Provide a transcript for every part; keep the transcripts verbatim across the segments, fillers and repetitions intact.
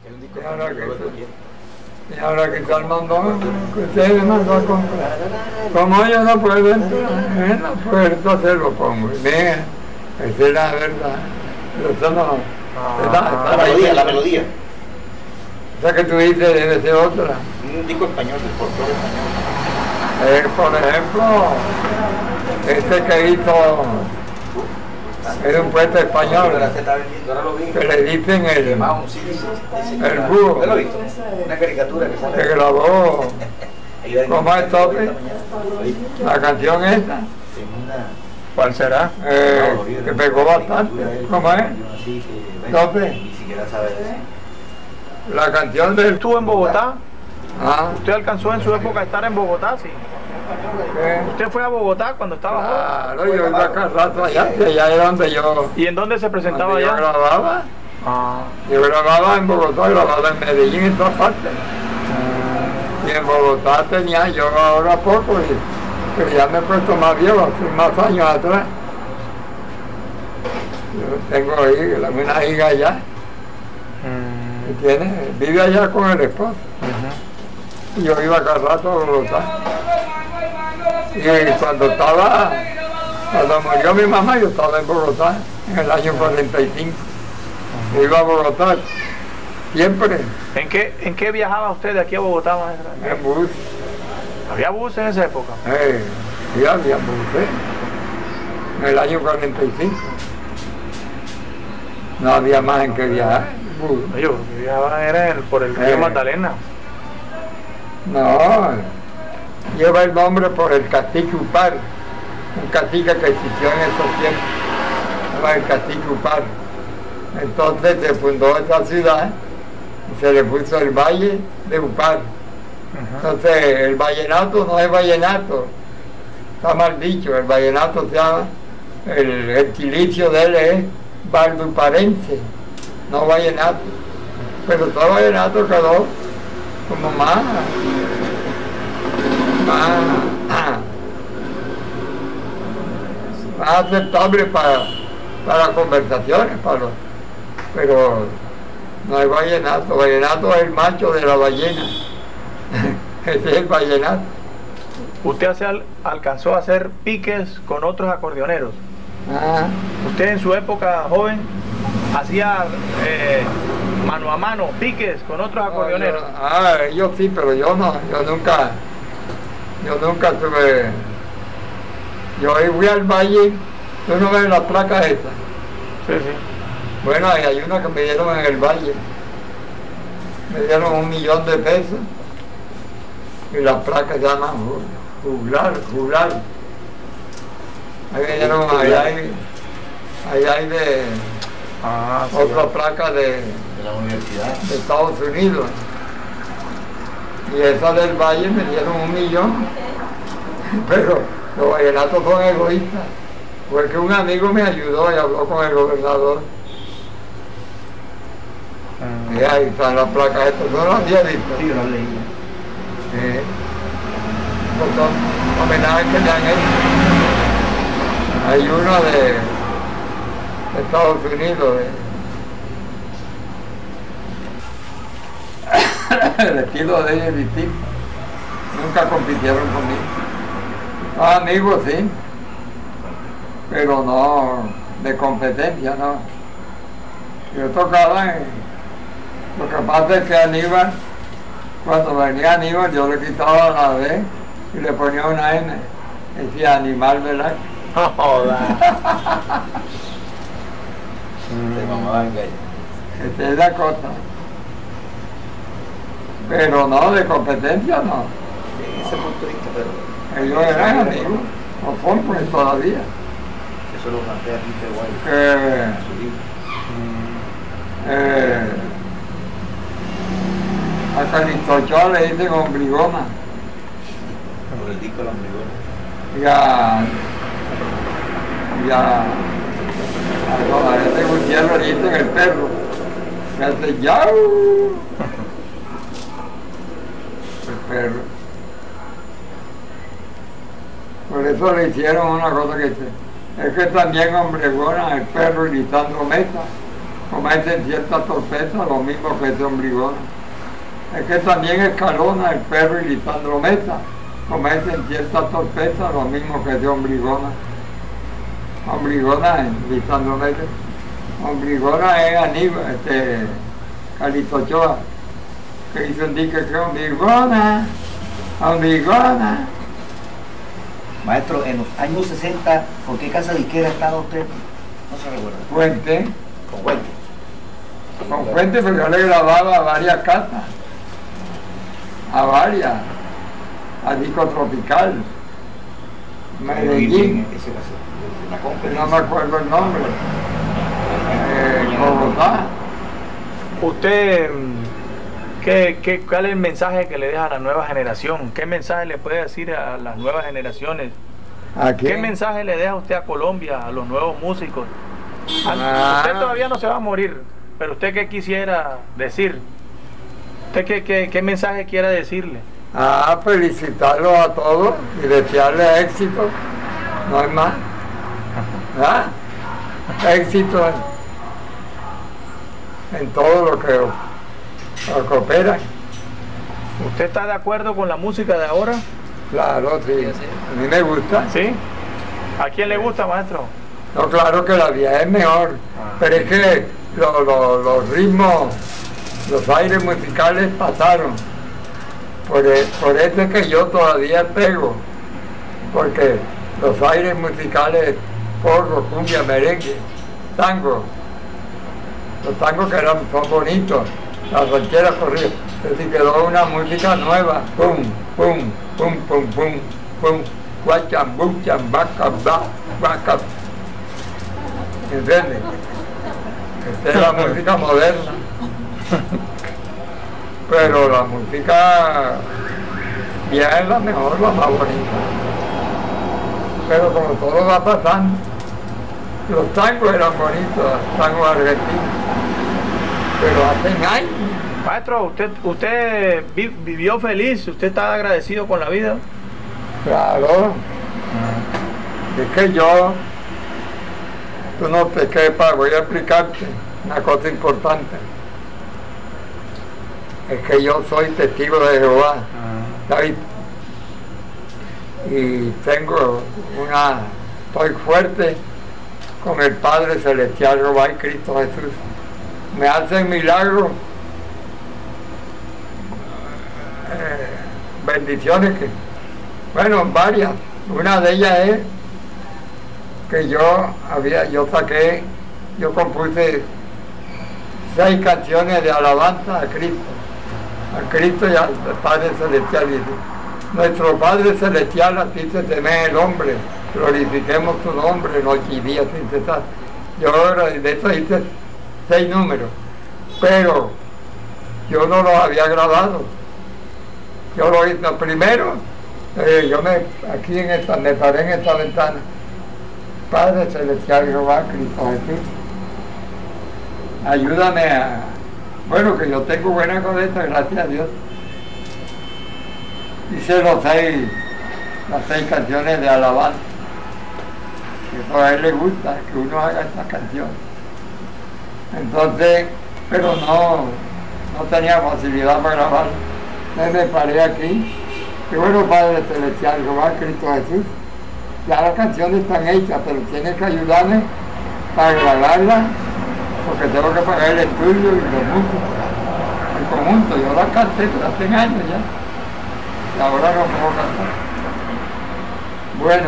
Y ahora que, y ahora que está el mandón, que ustedes me mandó a comprar. Como yo no puedo entrar en la puerta, se lo pongo. Y mira, esa es la verdad. Eso no. Ah, está, la melodía, la melodía. Esa que tú dices debe ser otra. Un disco español, del folclore español. Eh, por ejemplo, este que hizo es un poeta español que le dicen el, el búho, ¿Usted lo ha visto? Una caricatura que que sale. grabó como es Tope, la canción esta, ¿Cuál será? eh, que pegó bastante, ¿cómo es? Tope, Ni siquiera sabe de eso. la canción del... ¿Estuvo en Bogotá? Ah, ¿Usted alcanzó en su época a estar en Bogotá? Sí. ¿qué? ¿Usted fue a Bogotá cuando estaba joven? Claro, yo iba cada rato allá, y allá era donde yo, ¿Y en dónde se presentaba donde yo allá? grababa. Ah. Yo grababa en Bogotá, grababa en Medellín, en todas partes. Y en Bogotá tenía yo ahora poco, y, pero ya me he puesto más viejo, hace más años atrás. Yo tengo ahí, una hija allá, Mm. que tiene, vive allá con el esposo. Ujú. Y yo iba cada rato a Bogotá. Y cuando estaba, cuando murió mi mamá, yo estaba en Bogotá, en el año cuarenta y cinco. Iba a Bogotá, siempre, ¿En qué, ¿En qué viajaba usted de aquí a Bogotá, maestra? en bus. ¿Había bus en esa época? Eh, sí, había bus, ¿eh? En el año cuarenta y cinco. No había más en que viajar. Bus. No, yo creo que viajaban era el- por el río Eh. Magdalena. No, lleva el nombre por el cacique Upar, un cacique que existió en esos tiempos, se llama el cacique Upar. Entonces se fundó esa ciudad y se le puso el Valle de Upar. Ujú. Entonces el vallenato no es vallenato, está mal dicho, el vallenato se llama, el gentilicio de él es valduparense, no vallenato, pero todo vallenato quedó como más, más, más aceptable para, para conversaciones, para los- pero no hay vallenato, vallenato es el macho de la ballena, ese es el vallenato. ¿Usted hace al- alcanzó a hacer piques con otros acordeoneros? Ah, ¿Usted en su época joven hacía eh, mano a mano piques con otros acordeoneros? yo- ah, yo sí, pero yo no, yo nunca, yo nunca tuve, yo ahí fui al valle, tú no ves las placas esas. Sí, sí. Bueno, y hay una que me dieron en el valle, me dieron un millón de pesos y las placas se llaman ju- juglar, juglar. Ahí me dieron, ahí hay, ahí hay de Ah, sí. otra placa de, De la universidad. de Estados Unidos. Y esa del Valle me dieron un millón. Pero los vallenatos son egoístas. Porque un amigo me ayudó y habló con el gobernador. Mm. Y ahí están las placas estas, no las había visto. Sí, yo lo leí. Sí. Estos son homenajes que le han hecho. Hay uno de, de Estados Unidos. de- El estilo de ellos es distinto. Nunca compitieron conmigo. Ah, amigos sí, pero no de competencia, no. Yo tocaba en... Lo que pasa es que Aníbal, cuando venía Aníbal, yo le quitaba la D y le ponía una N. Decía Animal Velázquez. No joda. De mamá en gallo. Esa es la cosa. Pero no, de competencia no. En ese punto de vista, pero Ellos eran amigos, o son pues todavía. eso lo plantea Peter Wilde Que, en su libro. eh, a Calixto Ochoa le dicen ombrigona. Por el disco de la ombrigona. Y a, y a, a, no, a ese Gutiérrez le dicen el perro. Que hace yau. El perro. Por eso le hicieron una cosa que dice, es que también hombregona el perro Lisandro Mesa, cometen cierta torpeza, lo mismo que ese ombrigona. Es que también Escalona, el perro y Lisandro Mesa cometen cierta torpeza, lo mismo que ese ombrigona. Ombrigona es Lisandro Mesa. Ombrigona es Aníbal, este, Carlito Ochoa, que hizo un dique que ombrigona, ombrigona. Maestro, en los años sesenta, ¿con qué casa disquera estaba usted? No se recuerda. Fuente, Con Fuente. con Fuente, pero yo le grababa a varias casas, a varias, a Disco Tropical, Medellín, Ese era ese, la no conferencia. me acuerdo el nombre, eh, Bogotá. Usted, mm, ¿qué, qué, ¿cuál es el mensaje que le deja a la nueva generación? ¿Qué mensaje le puede decir a las nuevas generaciones? ¿A ¿Qué quién? mensaje le deja usted a Colombia, a los nuevos músicos? Al- Ah. Usted todavía no se va a morir, pero usted qué quisiera decir. ¿Usted qué, qué, qué mensaje quiere decirle? Ah, felicitarlos a todos y desearles éxito, no hay más. ¿Ah? Éxito en, en todo lo que, lo que operan. ¿Usted está de acuerdo con la música de ahora? Claro, sí, a mí me gusta. ¿Sí? ¿A quién le gusta, maestro? No, claro que la vieja es mejor, Ah. pero es que lo- lo- los ritmos, los aires musicales pasaron. Por, e- por eso es que yo todavía pego, porque los aires musicales, porro, cumbia, merengue, tango, los tangos que eran, son bonitos, las rancheras corridas, pero si quedó una música nueva, pum, pum, pum, pum, pum, pum, guacham, bucham, vaca, va, vaca. ¿Entiendes? Esta es la música moderna. Pero la música vieja es la mejor, la más bonita. Pero como todo va pasando, los tangos eran bonitos, los tangos argentinos. Pero hacen años. Maestro, ¿usted, usted vi- vivió feliz? ¿Usted está agradecido con la vida? Claro. Es que yo, tú no te quepas, voy a explicarte una cosa importante. Es que yo soy testigo de Jehová, David. Y tengo una, estoy fuerte con el Padre Celestial, Jehová y Cristo Jesús. Me hacen milagros, eh, bendiciones que, bueno, varias. Una de ellas es que yo había, yo saqué, yo compuse seis canciones de alabanza a Cristo, a Cristo y al Padre Celestial. Dice, nuestro Padre Celestial, a ti se teme el hombre, glorifiquemos tu nombre noche y día sin cesar. Yo de eso hice seis números, pero yo no los había grabado. Yo lo hice primero, eh, yo me, aquí en esta, me paré en esta ventana. Padre Celestial, Jehová, Cristo Jesús, ayúdame a, bueno, que yo tengo buena cabeza, gracias a Dios. Hice los seis, las seis canciones de alabanza. Eso a él le gusta, que uno haga estas canciones. Entonces, pero no, no tenía facilidad para grabar. Entonces me paré aquí. Y bueno, Padre Celestial, Jehová, Cristo Jesús, ya las canciones están hechas, pero tienes que ayudarme para grabarlas, porque tengo que pagar el estudio y los músicos, el conjunto. Yo las canté hace años ya, y ahora no puedo cantar. Bueno,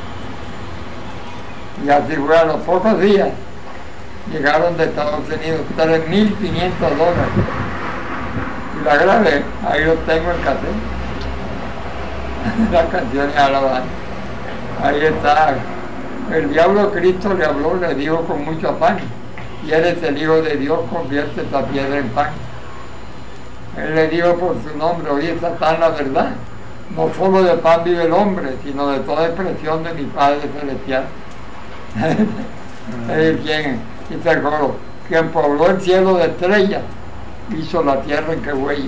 y así fue. A los pocos días llegaron de Estados Unidos tres mil quinientos dólares. Y la grabé, ahí lo tengo en cassette. Las canciones alabanza. Ahí está. El diablo Cristo le habló, le dijo con mucho afán, y eres el Hijo de Dios, convierte esta piedra en pan. Él le dijo por su nombre, oye Satán, la verdad, no solo de pan vive el hombre, sino de toda expresión de mi Padre Celestial. Es quien, dice el coro, quien pobló el cielo de estrellas, hizo la tierra en que huella.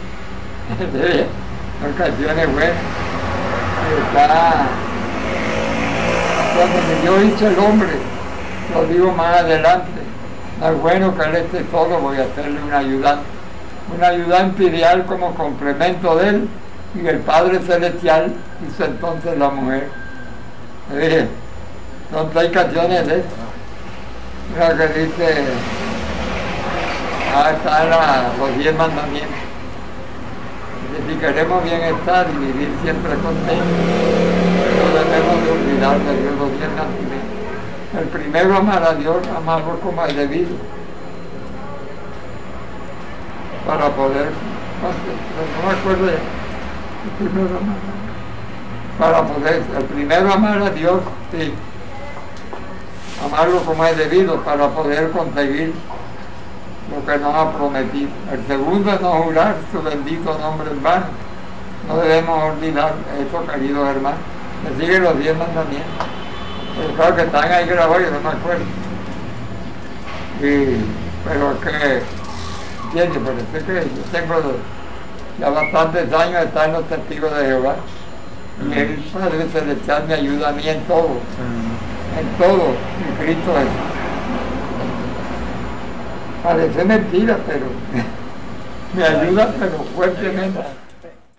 Son canciones buenas. Está, cuando Dios hizo el hombre, lo digo más adelante, No es bueno que él esté solo, voy a hacerle una ayuda, una ayuda imperial como complemento de él, y el Padre Celestial hizo entonces la mujer. Eh, son tres canciones de esto. Una que dice, ah, está en la, los diez mandamientos. Dice, si queremos bienestar y vivir siempre contentos, no debemos de olvidar de Dios los diez mandamientos. El primero, amar a Dios, amarlo como es debido, para poder, no me acuerdo ya, el primero amar a Dios, para poder, el primero amar a Dios, sí, amarlo como es debido, para poder conseguir lo que nos ha prometido. El segundo es no jurar su bendito nombre en vano. No debemos olvidar eso, queridos hermanos. Me siguen los diez mandamientos. Pero claro que están ahí grabados, yo no me acuerdo. Y, pero es que, ¿entiendes? Parece que yo tengo ya bastantes años de estar en los testigos de Jehová. Y el Padre Celestial me ayuda a mí en todo. En todo. En Cristo es. Parece mentira, pero me ayuda, pero fuertemente.